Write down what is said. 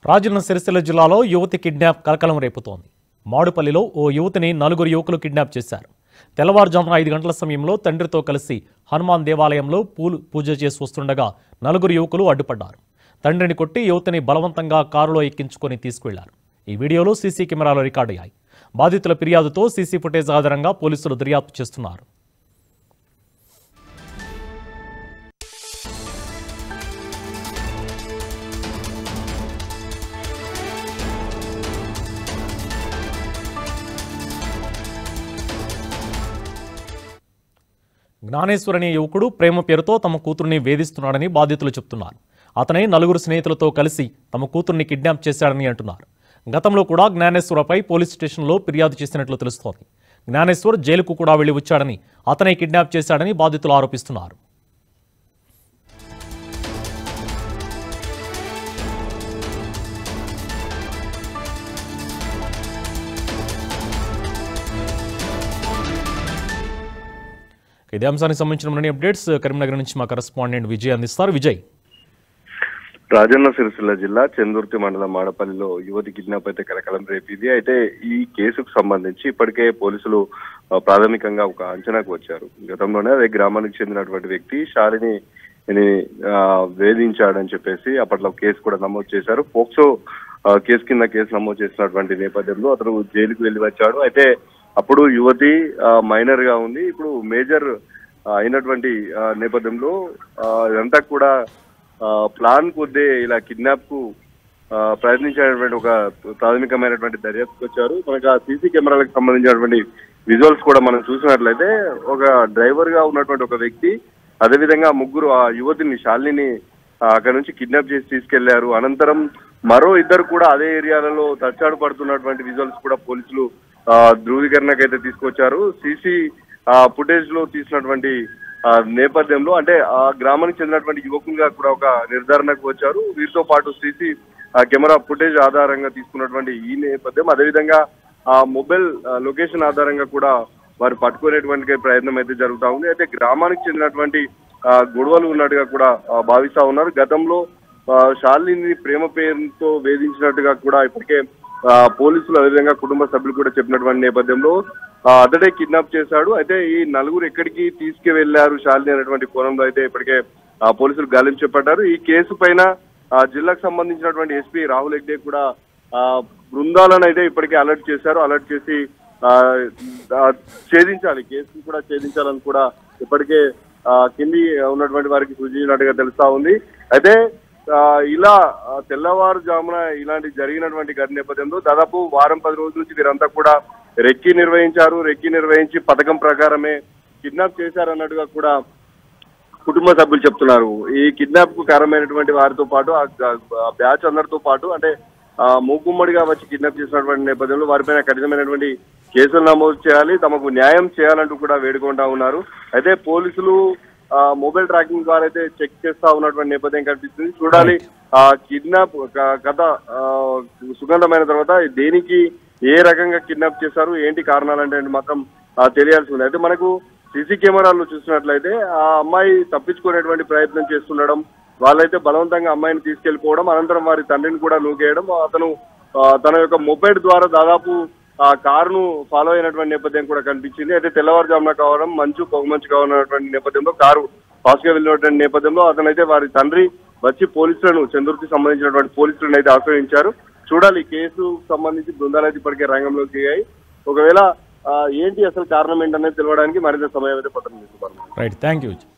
రాజన్న సిరిసిల్ల జిల్లాలో యువతి కిడ్నాప్ కలకలం రేపుతోంది. మాడుపల్లిలో ఓ యువతిని 4 యువకులు కిడ్నాప్ చేశారు. తెల్లవారుజామున 5 గంటల సమయంలో తండ్రితో కలిసి హనుమాన్ దేవాలయంలో పూజ చేసి వస్తుండగా 4 యువకులు అడ్డుపడ్డారు. తండ్రిని కొట్టి యువతిని బలవంతంగా కారులో ఎక్కించుకొని తీసుకెళ్లారు. ఈ వీడియోలు సీసీ కెమెరాలో రికార్డయ్యాయి. బాధితుల ఫిర్యాదుతో సీసీ ఫుటేజ్ ఆధారంగా పోలీసులు దర్యాప్తు చేస్తున్నారు. జ్ఞానేశ్వర్ అనే యువకుడు ప్రేమ పేరుతో తమ కూతుర్ని వేధిస్తున్నాడని బాధితులు చెబుతున్నారు. అతనే 4 స్నేహితులతో కలిసి తమ కూతుర్ని కిడ్నాప్ చేశాడని అంటున్నారు. గతంలో కూడా జ్ఞానేశ్వర్పై పోలీస్ స్టేషన్లో ఫిర్యాదు చేసినట్లు తెలుస్తోంది. జ్ఞానేశ్వర్ జైలుకు కూడా వెళ్లి వచ్చాడని, అతనే కిడ్నాప్ చేశాడని బాధితులు ఆరోపిస్తున్నారు. ఇదే అంశానికి సంబంధించిన మరిన్ని అప్డేట్స్ కరీంనగర్ నుంచి మా కరెస్పాండెంట్ విజయ్ అందిస్తారు. విజయ్. రాజన్న సిరిసిల్ల జిల్లా చందుర్తి మండలం మాడపల్లిలో యువతి కిడ్నాప్ అయితే కలకలం రేపింది. అయితే ఈ కేసుకు సంబంధించి ఇప్పటికే పోలీసులు ప్రాథమికంగా ఒక అంచనాకు వచ్చారు. గతంలోనే అదే గ్రామానికి చెందినటువంటి వ్యక్తి శాలిని వేధించాడని చెప్పేసి అప్పట్లో కేసు కూడా నమోదు చేశారు. పోక్సో కేసు కింద కేసు నమోదు చేసినటువంటి నేపథ్యంలో అతను జైలుకు వెళ్లి వచ్చాడు. అయితే అప్పుడు యువతి మైనర్ గా ఉంది. ఇప్పుడు మేజర్ అయినటువంటి నేపథ్యంలో ఇదంతా కూడా ప్లాన్ కొద్దే ఇలా కిడ్నాప్ కు ప్రయత్నించినటువంటి ఒక ప్రాథమికమైనటువంటి దర్యాప్తుకు వచ్చారు. మనకు ఆ సీసీ కెమెరాలకు సంబంధించినటువంటి విజువల్స్ కూడా మనం చూసినట్లయితే ఒక డ్రైవర్ గా ఉన్నటువంటి ఒక వ్యక్తి, అదేవిధంగా 3 ఆ యువతిని శాలిని అక్కడ నుంచి కిడ్నాప్ చేసి తీసుకెళ్లారు. అనంతరం మరో 2 కూడా అదే ఏరియాలలో తచ్చాడు పడుతున్నటువంటి విజువల్స్ కూడా పోలీసులు ధృవీకరణకైతే తీసుకొచ్చారు. సీసీ ఫుటేజ్ లో తీసినటువంటి నేపథ్యంలో అంటే ఆ గ్రామానికి చెందినటువంటి యువకులుగా కూడా ఒక నిర్ధారణకు వచ్చారు. వీరితో పాటు సీసీ కెమెరా ఫుటేజ్ ఆధారంగా తీసుకున్నటువంటి ఈ నేపథ్యం, అదేవిధంగా ఆ మొబైల్ లొకేషన్ ఆధారంగా కూడా వారు పట్టుకునేటువంటి ప్రయత్నం అయితే జరుగుతూ ఉంది. అయితే గ్రామానికి చెందినటువంటి గొడవలు ఉన్నట్టుగా కూడా భావిస్తా ఉన్నారు. గతంలో శాలిని ప్రేమ పేరుతో వేధించినట్టుగా కూడా ఇప్పటికే పోలీసులు అదేవిధంగా కుటుంబ సభ్యులు కూడా చెప్పినటువంటి నేపథ్యంలో అతడే కిడ్నాప్ చేశాడు. అయితే ఈ 4 ఎక్కడికి తీసుకువెళ్లారు శాలిని అనేటువంటి కోణంలో అయితే ఇప్పటికే పోలీసులు గాలింపు చేపట్టారు. ఈ కేసు పైన జిల్లాకు సంబంధించినటువంటి ఎస్పీ రాహుల్ హెగ్డే కూడా బృందాలను అయితే ఇప్పటికే అలర్ట్ చేశారు. అలర్ట్ చేసి ఛేదించాలి, కేసును కూడా ఛేదించాలని కూడా ఇప్పటికే కింది ఉన్నటువంటి వారికి సూచించినట్టుగా తెలుస్తా ఉంది. అయితే ఇలా తెల్లవారుజామున ఇలాంటి జరిగినటువంటి నేపథ్యంలో దాదాపు వారం 10 రోజుల నుంచి వీరంతా కూడా రెక్కి నిర్వహించి పథకం ప్రకారమే కిడ్నాప్ చేశారన్నట్టుగా కూడా కుటుంబ సభ్యులు చెప్తున్నారు. ఈ కిడ్నాప్ కు కారణమైనటువంటి వారితో పాటు ఆ బ్యాచ్ అందరితో పాటు అంటే మూకుమ్మడిగా వచ్చి కిడ్నాప్ చేసినటువంటి నేపథ్యంలో వారిపైన కఠినమైనటువంటి కేసులు నమోదు చేయాలి, తమకు న్యాయం చేయాలంటూ కూడా వేడుకుంటా ఉన్నారు. అయితే పోలీసులు మొబైల్ ట్రాకింగ్ ద్వారా అయితే చెక్ చేస్తా ఉన్నటువంటి నేపథ్యం కనిపిస్తుంది. చూడాలి ఆ కిడ్నాప్ కథ సుగంధమైన తర్వాత దేనికి ఏ రకంగా కిడ్నాప్ చేశారు, ఏంటి కారణాలంటే మాత్రం తెలియాల్సి ఉంది. అయితే మనకు సీసీ కెమెరాల్లో చూసినట్లయితే ఆ అమ్మాయి తప్పించుకునేటువంటి ప్రయత్నం చేస్తుండడం, వాళ్ళైతే బలవంతంగా అమ్మాయిని తీసుకెళ్లిపోవడం, అనంతరం వారి తండ్రిని కూడా నూకేయడం, అతను తన యొక్క మొబైల్ ద్వారా దాదాపు ఆ కారును ఫాలో అయినటువంటి నేపథ్యం కూడా కనిపించింది. అయితే తెల్లవారుజామున కావడం పొగమంచు కావాలన్నటువంటి నేపథ్యంలో కారు ఫాస్ట్ గా వెళ్ళినటువంటి నేపథ్యంలో అతనైతే వారి తండ్రి వచ్చి పోలీసులను, చంద్రుడికి సంబంధించినటువంటి పోలీసులను అయితే ఆశ్రయించారు. చూడాలి, కేసు సంబంధించి బృందాలు అయితే ఇప్పటికే రంగంలోకి దిగాయి. ఒకవేళ ఏంటి అసలు కారణం ఏంటనేది తెలవడానికి మరింత సమయం అయితే పడుతుంది. Right, thank you.